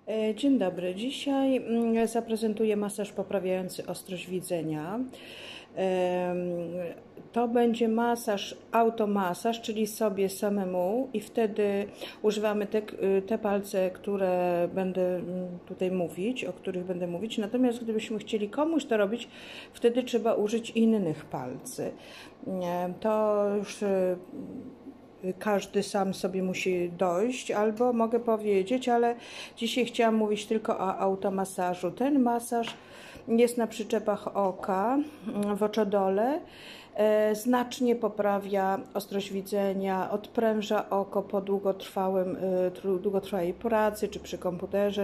Dzień dobry. Dzisiaj zaprezentuję masaż poprawiający ostrość widzenia. To będzie masaż, automasaż, czyli sobie samemu, i wtedy używamy te palce, które będę tutaj mówić, o których będę mówić. Natomiast gdybyśmy chcieli komuś to robić, wtedy trzeba użyć innych palcy. To już każdy sam sobie musi dojść, albo mogę powiedzieć, ale dzisiaj chciałam mówić tylko o automasażu. Ten masaż jest na przyczepach oka, w oczodole. Znacznie poprawia ostrość widzenia, odpręża oko po długotrwałej pracy, czy przy komputerze,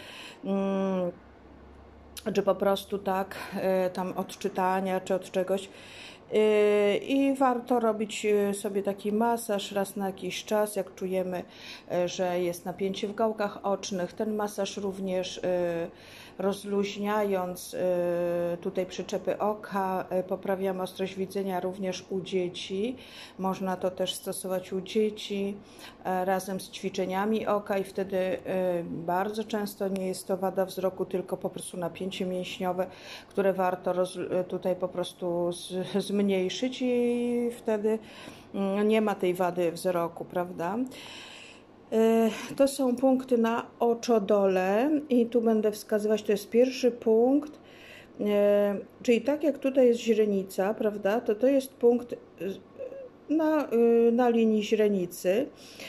czy po prostu tak tam od czytania, czy od czegoś. I warto robić sobie taki masaż raz na jakiś czas, jak czujemy, że jest napięcie w gałkach ocznych. Ten masaż również rozluźniając tutaj przyczepy oka, poprawiamy ostrość widzenia również u dzieci. Można to też stosować u dzieci razem z ćwiczeniami oka i wtedy bardzo często nie jest to wada wzroku, tylko po prostu napięcie mięśniowe, które warto tutaj po prostu zmniejszyć i wtedy nie ma tej wady wzroku, prawda? To są punkty na oczodole i tu będę wskazywać, to jest pierwszy punkt, czyli tak jak tutaj jest źrenica, prawda, to jest punkt na linii źrenicy.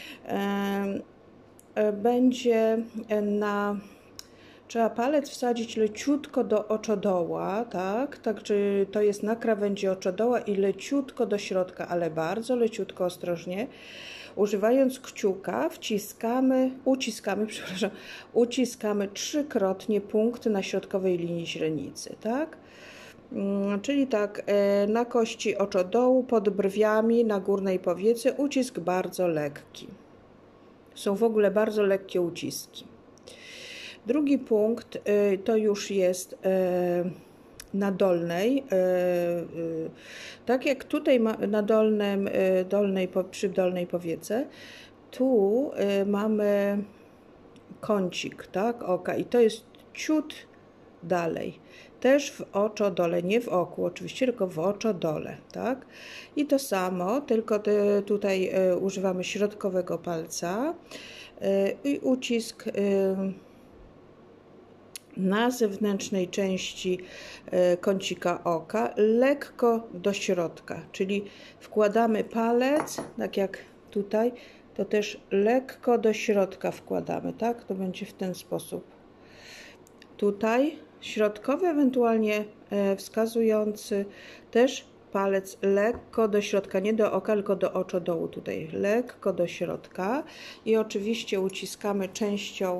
Będzie trzeba palec wsadzić leciutko do oczodoła, tak? Także to jest na krawędzi oczodoła i leciutko do środka, ale bardzo leciutko, ostrożnie. Używając kciuka uciskamy trzykrotnie punkt na środkowej linii źrenicy, tak? Czyli tak, na kości oczodołu, pod brwiami, na górnej powiece ucisk bardzo lekki. Są w ogóle bardzo lekkie uciski. Drugi punkt to już jest na dolnej, tak jak tutaj na przy dolnej powiece, tu mamy kącik, tak, oka i to jest ciut dalej. Też w oczodole, nie w oku oczywiście, tylko w oczodole, tak? I to samo, tylko tutaj używamy środkowego palca i ucisk na zewnętrznej części kącika oka, lekko do środka, czyli wkładamy palec, tak jak tutaj, to też lekko do środka wkładamy, tak? To będzie w ten sposób. Tutaj środkowy, ewentualnie wskazujący, też palec lekko do środka, nie do oka, tylko do oczodołu, tutaj lekko do środka i oczywiście uciskamy częścią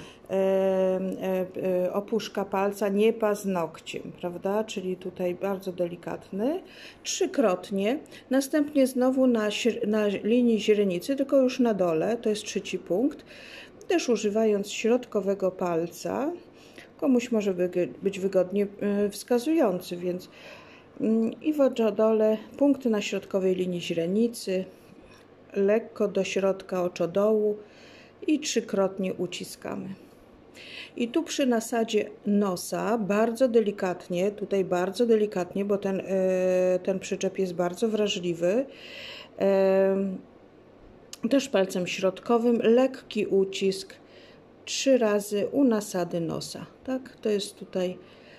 opuszka palca, nie paznokciem, prawda? Czyli tutaj bardzo delikatny, trzykrotnie, następnie znowu na linii źrenicy, tylko już na dole, to jest trzeci punkt, też używając środkowego palca. Komuś może być wygodnie wskazujący, więc i w oczodole punkty na środkowej linii źrenicy, lekko do środka oczodołu i trzykrotnie uciskamy. I tu przy nasadzie nosa bardzo delikatnie, tutaj bardzo delikatnie, bo ten przyczep jest bardzo wrażliwy, też palcem środkowym, lekki ucisk 3 razy u nasady nosa, tak? To jest tutaj,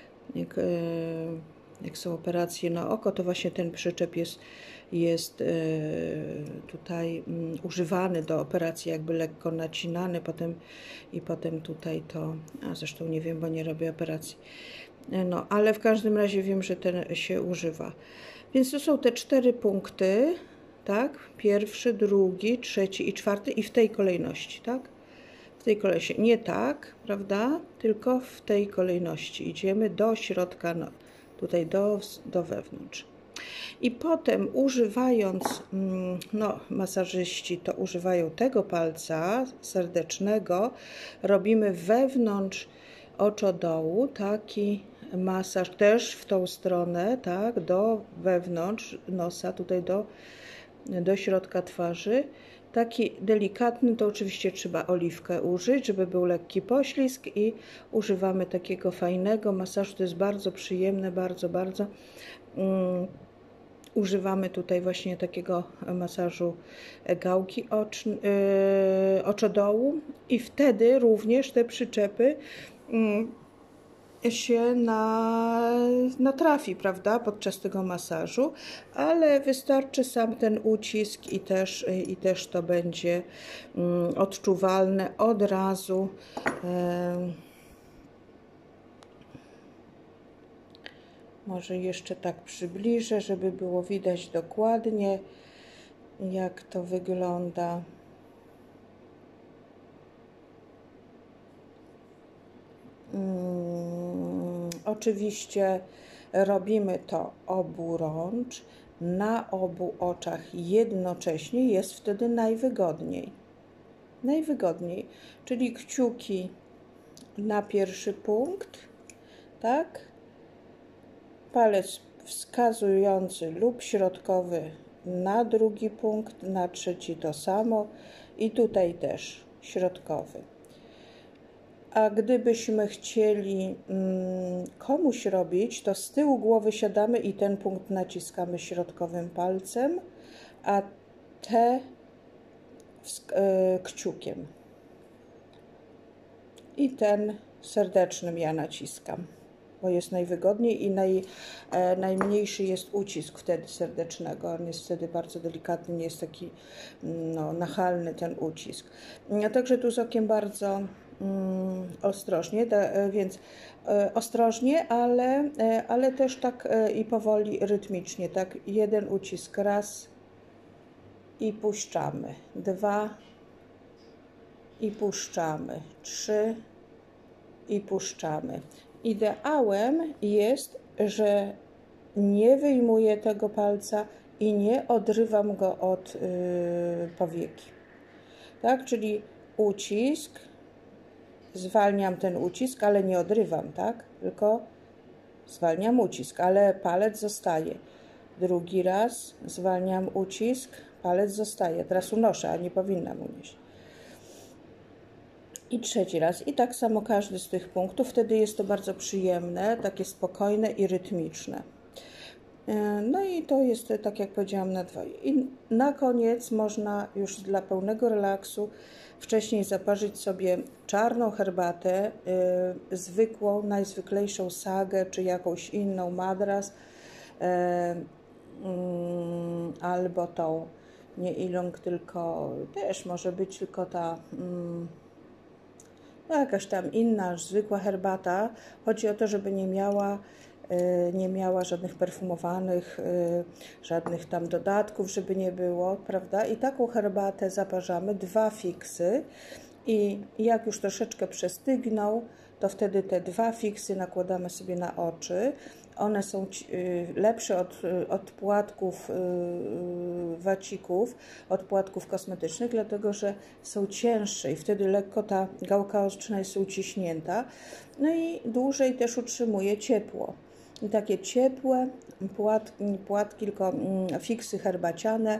jak są operacje na oko, to właśnie ten przyczep jest tutaj używany do operacji, jakby lekko nacinany, potem tutaj to, a zresztą nie wiem, bo nie robię operacji, no ale w każdym razie wiem, że ten się używa. Więc to są te 4 punkty, tak? Pierwszy, drugi, trzeci i czwarty i w tej kolejności, tak? W tej kolejności, nie tak, prawda? Tylko w tej kolejności idziemy do środka, no, tutaj do wewnątrz. I potem używając, no masażyści to używają tego palca serdecznego, robimy wewnątrz oczodołu taki masaż też w tą stronę, tak, do wewnątrz nosa, tutaj do środka twarzy, taki delikatny, to oczywiście trzeba oliwkę użyć, żeby był lekki poślizg i używamy takiego fajnego masażu. To jest bardzo przyjemne, bardzo. Używamy tutaj właśnie takiego masażu gałki oczodołu i wtedy również te przyczepy się natrafi, prawda, podczas tego masażu, ale wystarczy sam ten ucisk i też to będzie odczuwalne od razu. Może jeszcze tak przybliżę, żeby było widać dokładnie, jak to wygląda. Oczywiście robimy to oburącz, na obu oczach jednocześnie, jest wtedy najwygodniej. Czyli kciuki na pierwszy punkt, tak? Palec wskazujący lub środkowy na drugi punkt, na trzeci to samo i tutaj też środkowy. A gdybyśmy chcieli komuś robić, to z tyłu głowy siadamy i ten punkt naciskamy środkowym palcem, a te kciukiem. I ten serdecznym ja naciskam, bo jest najwygodniej i najmniejszy jest ucisk wtedy serdecznego. On jest wtedy bardzo delikatny, nie jest taki nachalny ten ucisk. Także tu z okiem bardzo ostrożnie, więc ostrożnie, ale też tak i powoli, rytmicznie, tak, jeden ucisk, raz i puszczamy, 2 i puszczamy, 3 i puszczamy. Ideałem jest, że nie wyjmuję tego palca i nie odrywam go od powieki, tak, czyli ucisk, zwalniam ten ucisk, ale nie odrywam, tak? Tylko zwalniam ucisk, ale palec zostaje. Drugi raz zwalniam ucisk, palec zostaje. Teraz unoszę, a nie powinnam unieść. I trzeci raz. I tak samo każdy z tych punktów. Wtedy jest to bardzo przyjemne, takie spokojne i rytmiczne. No i to jest, tak jak powiedziałam, na dwoje. I na koniec można już dla pełnego relaksu wcześniej zaparzyć sobie czarną herbatę, zwykłą, najzwyklejszą sagę, czy jakąś inną madras, albo tą, nie ilong, tylko też może być tylko ta jakaś tam inna, zwykła herbata. Chodzi o to, żeby nie miała żadnych perfumowanych, żadnych tam dodatków, żeby nie było, prawda? I taką herbatę zaparzamy, 2 fiksy i jak już troszeczkę przestygną, to wtedy te 2 fiksy nakładamy sobie na oczy. One są lepsze od płatków wacików, od płatków kosmetycznych, dlatego że są cięższe i wtedy lekko ta gałka oczna jest uciśnięta. No i dłużej też utrzymuje ciepło. I takie ciepłe płatki, tylko fiksy herbaciane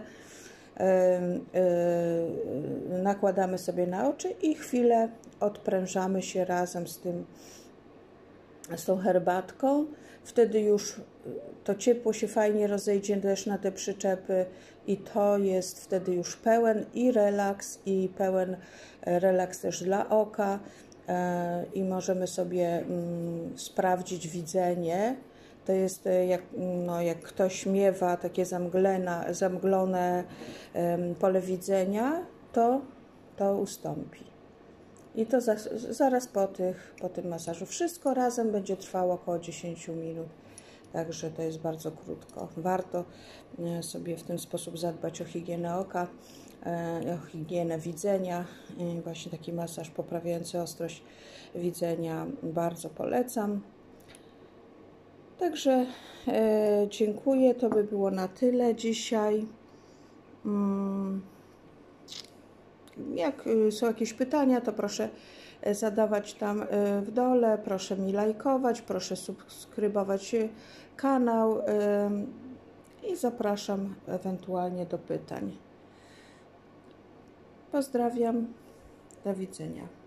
nakładamy sobie na oczy i chwilę odprężamy się razem z tą herbatką. Wtedy już to ciepło się fajnie rozejdzie też na te przyczepy i to jest wtedy już pełen i pełen relaks też dla oka. I możemy sobie sprawdzić widzenie. To jest jak ktoś miewa takie zamglone pole widzenia, to ustąpi. I to zaraz po tym masażu. Wszystko razem będzie trwało około 10 minut. Także to jest bardzo krótko. Warto sobie w ten sposób zadbać o higienę oka, o higienę widzenia. I właśnie taki masaż poprawiający ostrość widzenia bardzo polecam. Także dziękuję. To by było na tyle dzisiaj. Jak są jakieś pytania, to proszę zadawać tam w dole, proszę mi lajkować, proszę subskrybować kanał i zapraszam ewentualnie do pytań. Pozdrawiam. Do widzenia.